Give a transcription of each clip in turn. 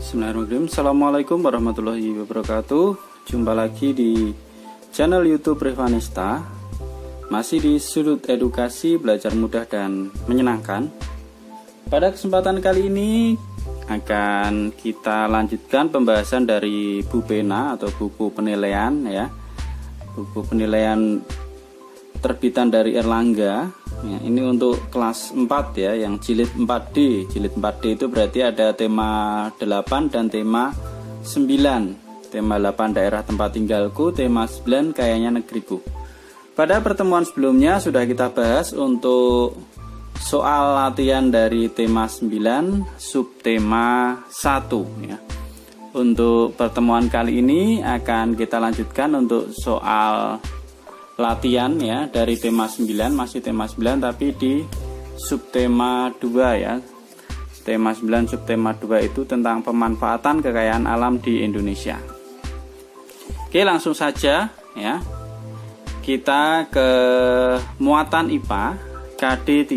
Bismillahirrahmanirrahim. Assalamualaikum warahmatullahi wabarakatuh. Jumpa lagi di channel YouTube Revanista. Masih di sudut edukasi, belajar mudah dan menyenangkan. Pada kesempatan kali ini akan kita lanjutkan pembahasan dari Bu Pena atau buku penilaian ya. Buku penilaian terbitan dari Erlangga. Ya, ini untuk kelas 4 ya, yang jilid 4D. Jilid 4D itu berarti ada tema 8 dan tema 9. Tema 8 daerah tempat tinggalku, tema 9 kayaknya negeriku. Pada pertemuan sebelumnya sudah kita bahas untuk soal latihan dari tema 9 subtema 1 ya. Untuk pertemuan kali ini akan kita lanjutkan untuk soal latihan ya dari tema 9, masih tema 9 tapi di subtema 2 ya. Tema 9 subtema 2 itu tentang pemanfaatan kekayaan alam di Indonesia. Oke, langsung saja ya. Kita ke muatan IPA KD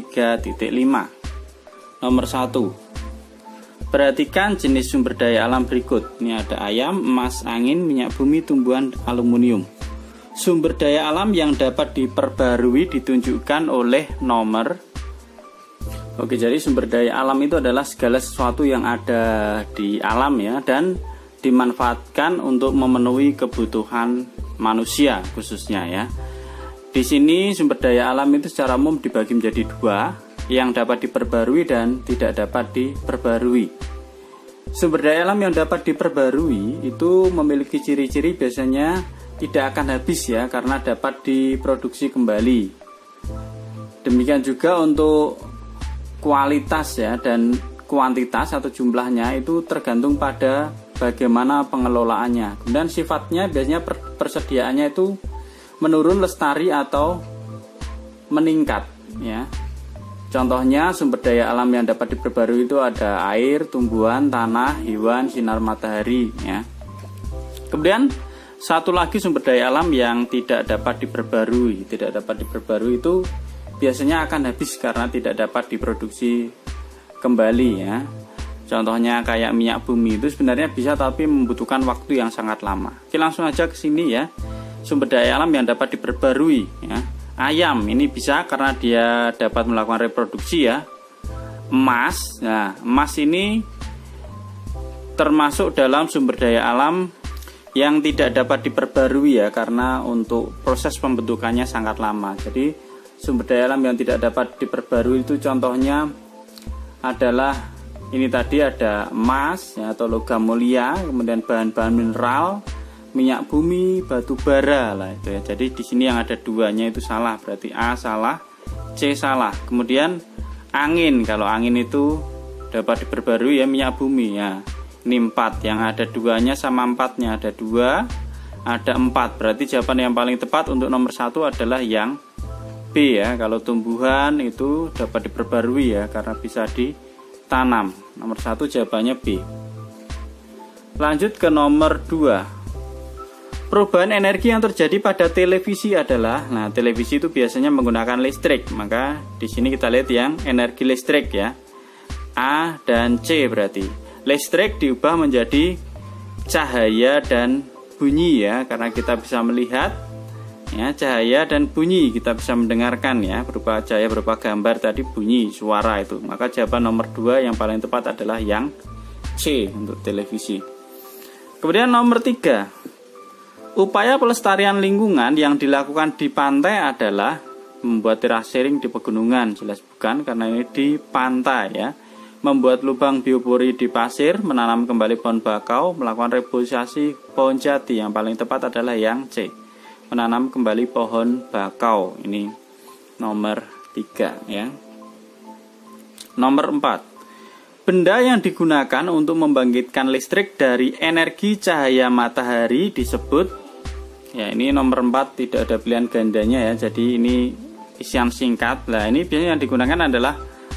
3.5. Nomor 1. Perhatikan jenis sumber daya alam berikut. Ini ada ayam, emas, angin, minyak bumi, tumbuhan, aluminium. Sumber daya alam yang dapat diperbarui ditunjukkan oleh nomor. Oke, jadi sumber daya alam itu adalah segala sesuatu yang ada di alam ya, dan dimanfaatkan untuk memenuhi kebutuhan manusia khususnya ya. Di sini sumber daya alam itu secara umum dibagi menjadi dua, yang dapat diperbarui dan tidak dapat diperbarui. Sumber daya alam yang dapat diperbarui itu memiliki ciri-ciri biasanya tidak akan habis ya, karena dapat diproduksi kembali. Demikian juga untuk kualitas ya dan kuantitas atau jumlahnya itu tergantung pada bagaimana pengelolaannya. Kemudian sifatnya biasanya persediaannya itu menurun, lestari atau meningkat ya. Contohnya sumber daya alam yang dapat diperbarui itu ada air, tumbuhan, tanah, hewan, sinar matahari ya. Kemudian satu lagi sumber daya alam yang tidak dapat diperbarui. Tidak dapat diperbarui itu biasanya akan habis karena tidak dapat diproduksi kembali ya. Contohnya kayak minyak bumi itu sebenarnya bisa tapi membutuhkan waktu yang sangat lama. Oke, langsung aja ke sini ya. Sumber daya alam yang dapat diperbarui ya. Ayam ini bisa karena dia dapat melakukan reproduksi ya. Emas, nah emas ini termasuk dalam sumber daya alam yang tidak dapat diperbarui ya, karena untuk proses pembentukannya sangat lama. Jadi sumber daya alam yang tidak dapat diperbarui itu contohnya adalah ini tadi ada emas ya, atau logam mulia, kemudian bahan-bahan mineral, minyak bumi, batu bara lah itu ya. Jadi di sini yang ada duanya itu salah, berarti A salah, C salah. Kemudian angin, kalau angin itu dapat diperbarui ya, minyak bumi ya. Ini 4, yang ada duanya sama 4-nya ada 2, ada 4. Berarti jawaban yang paling tepat untuk nomor 1 adalah yang B ya. Kalau tumbuhan itu dapat diperbarui ya, karena bisa ditanam. Nomor 1 jawabannya B. Lanjut ke nomor 2. Perubahan energi yang terjadi pada televisi adalah, nah televisi itu biasanya menggunakan listrik, maka di sini kita lihat yang energi listrik ya. A dan C berarti. Listrik diubah menjadi cahaya dan bunyi ya, karena kita bisa melihat ya, cahaya dan bunyi kita bisa mendengarkan ya, berupa cahaya, berupa gambar tadi, bunyi, suara itu. Maka jawaban nomor 2 yang paling tepat adalah yang C untuk televisi. Kemudian nomor 3. Upaya pelestarian lingkungan yang dilakukan di pantai adalah membuat terasering di pegunungan. Jelas bukan, karena ini di pantai ya. Membuat lubang biopori di pasir, menanam kembali pohon bakau, melakukan reboisasi pohon jati. Yang paling tepat adalah yang C, menanam kembali pohon bakau. Ini nomor 3 ya. Nomor 4. Benda yang digunakan untuk membangkitkan listrik dari energi cahaya matahari disebut ya, ini nomor 4 tidak ada pilihan gandanya ya. Jadi ini isian singkat. Nah, ini biasanya yang digunakan adalah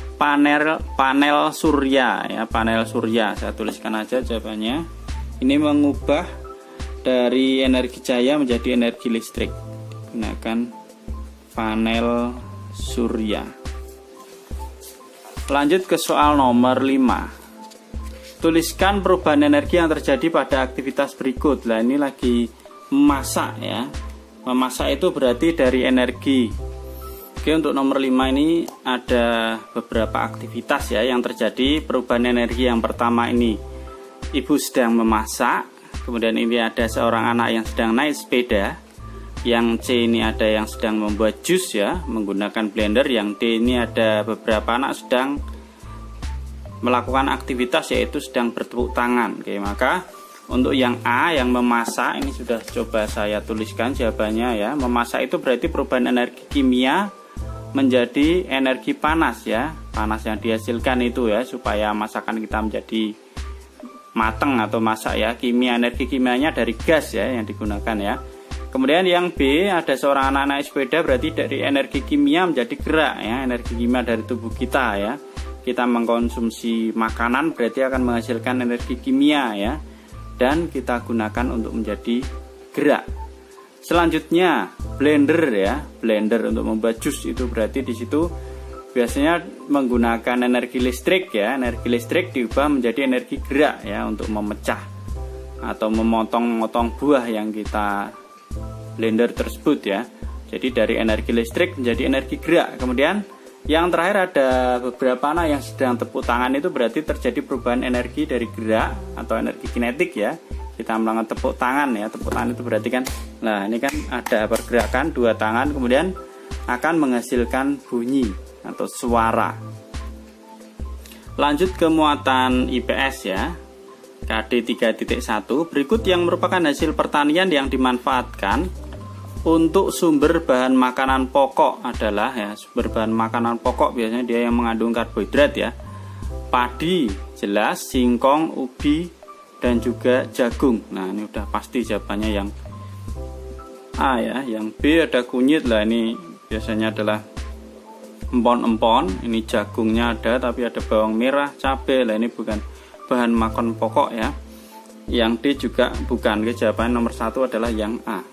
panel surya ya, panel surya. Saya tuliskan aja jawabannya. Ini mengubah dari energi cahaya menjadi energi listrik. Gunakan panel surya. Lanjut ke soal nomor 5. tuliskan perubahan energi yang terjadi pada aktivitas berikut. Nah, ini lagi memasak ya. Memasak itu berarti dari energi. Oke, untuk nomor 5 ini ada beberapa aktivitas ya yang terjadi perubahan energi. Yang pertama ini ibu sedang memasak, kemudian ini ada seorang anak yang sedang naik sepeda. Yang C ini ada yang sedang membuat jus ya menggunakan blender. Yang D ini ada beberapa anak sedang melakukan aktivitas yaitu sedang bertepuk tangan. Oke, maka untuk yang A yang memasak ini sudah coba saya tuliskan jawabannya ya. Memasak itu berarti perubahan energi kimia menjadi energi panas ya. Panas yang dihasilkan itu ya supaya masakan kita menjadi matang atau masak ya. Energi kimianya dari gas ya yang digunakan ya. Kemudian yang B ada seorang anak naik sepeda berarti dari energi kimia menjadi gerak ya. Energi kimia dari tubuh kita ya. Kita mengkonsumsi makanan berarti akan menghasilkan energi kimia ya. Dan kita gunakan untuk menjadi gerak. Selanjutnya blender ya, blender untuk membuat jus itu berarti di situ biasanya menggunakan energi listrik ya. Energi listrik diubah menjadi energi gerak ya untuk memecah atau memotong-motong buah yang kita blender tersebut ya. Jadi dari energi listrik menjadi energi gerak. Kemudian yang terakhir ada beberapa anak yang sedang tepuk tangan itu berarti terjadi perubahan energi dari gerak atau energi kinetik ya. Kita melakukan tepuk tangan ya. Tepuk tangan itu berarti kan, nah ini kan ada pergerakan dua tangan kemudian akan menghasilkan bunyi atau suara. Lanjut ke muatan IPS ya. KD 3.1 berikut yang merupakan hasil pertanian yang dimanfaatkan untuk sumber bahan makanan pokok adalah ya, sumber bahan makanan pokok biasanya dia yang mengandung karbohidrat ya. Padi jelas, singkong, ubi dan juga jagung. Nah, ini udah pasti jawabannya yang A ya. Yang B ada kunyit lah, ini biasanya adalah empon-empon. Ini jagungnya ada tapi ada bawang merah, cabai lah, ini bukan bahan makan pokok ya. Yang D juga bukan. Jawaban nomor 1 adalah yang A.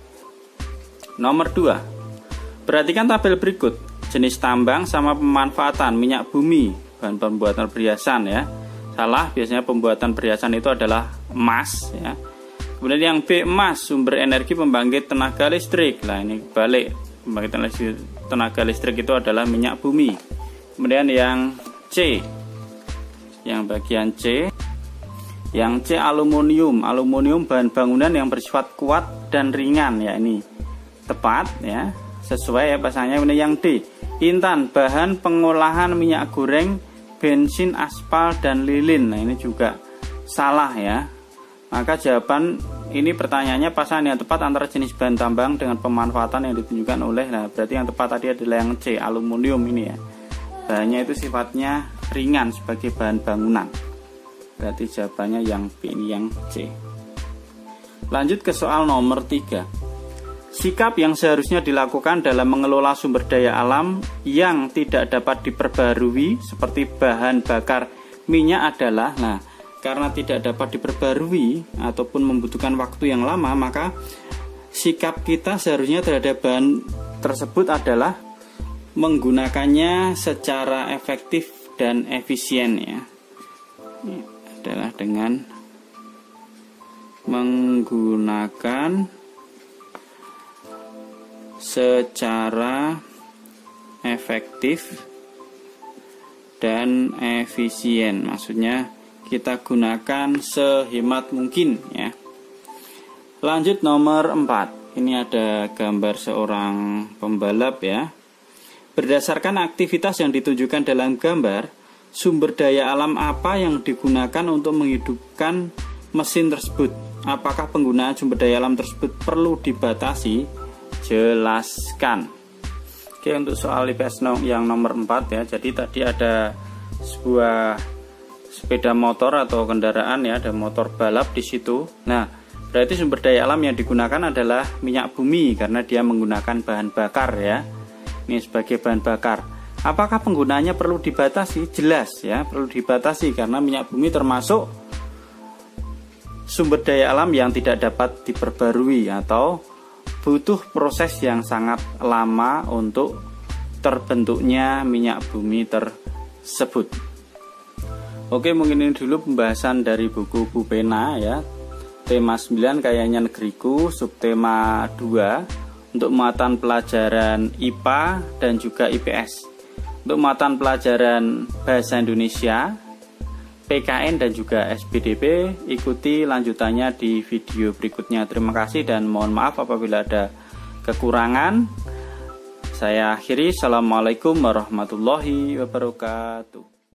Nomor 2, perhatikan tabel berikut. Jenis tambang sama pemanfaatan minyak bumi, bahan pembuatan perhiasan ya. Salah, biasanya pembuatan perhiasan itu adalah emas ya. Kemudian yang B, emas, sumber energi pembangkit tenaga listrik. Nah, ini balik. Pembangkit tenaga listrik itu adalah minyak bumi. Kemudian yang C, yang bagian C, yang C aluminium. Aluminium bahan bangunan yang bersifat kuat dan ringan ya, ini tepat ya, sesuai ya pasangannya. Yang D, intan, bahan pengolahan minyak goreng, bensin, aspal dan lilin. Nah, ini juga salah ya. Maka jawaban ini pertanyaannya pasangan yang tepat antara jenis bahan tambang dengan pemanfaatan yang ditunjukkan oleh. Nah, berarti yang tepat tadi adalah yang C, aluminium ini ya. Bahannya itu sifatnya ringan sebagai bahan bangunan. Berarti jawabannya yang B, ini yang C. Lanjut ke soal nomor 3. Sikap yang seharusnya dilakukan dalam mengelola sumber daya alam yang tidak dapat diperbarui seperti bahan bakar minyak adalah, nah, karena tidak dapat diperbarui ataupun membutuhkan waktu yang lama, maka sikap kita seharusnya terhadap bahan tersebut adalah menggunakannya secara efektif dan efisien ya. Ini adalah dengan menggunakan secara efektif dan efisien. Maksudnya kita gunakan sehemat mungkin ya. Lanjut nomor 4. Ini ada gambar seorang pembalap ya. Berdasarkan aktivitas yang ditunjukkan dalam gambar, sumber daya alam apa yang digunakan untuk menghidupkan mesin tersebut? Apakah penggunaan sumber daya alam tersebut perlu dibatasi? Jelaskan. Oke, untuk soal IPS yang nomor 4 ya. Jadi tadi ada sebuah sepeda motor atau kendaraan ya, ada motor balap di situ. Nah, berarti sumber daya alam yang digunakan adalah minyak bumi karena dia menggunakan bahan bakar ya. Ini sebagai bahan bakar. Apakah penggunaannya perlu dibatasi? Jelas ya, perlu dibatasi karena minyak bumi termasuk sumber daya alam yang tidak dapat diperbarui atau butuh proses yang sangat lama untuk terbentuknya minyak bumi tersebut. Oke, mungkin ini dulu pembahasan dari buku Bu Pena ya. Tema 9 kayaknya negeriku, subtema 2 untuk muatan pelajaran IPA dan juga IPS. Untuk muatan pelajaran bahasa Indonesia, PKN dan juga SPDP, ikuti lanjutannya di video berikutnya. Terima kasih dan mohon maaf apabila ada kekurangan. Saya akhiri. Assalamualaikum warahmatullahi wabarakatuh.